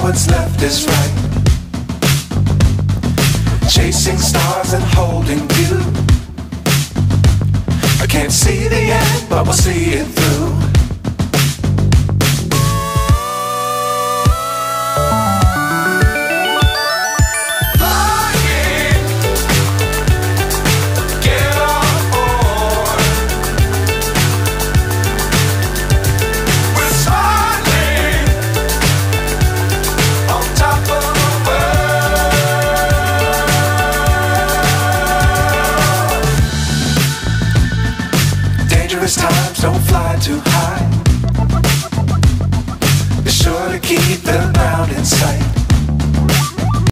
what's left is right. Chasing stars and holding you. I can't see the end, but we'll see it through. Times don't fly too high. Be sure to keep the ground in sight.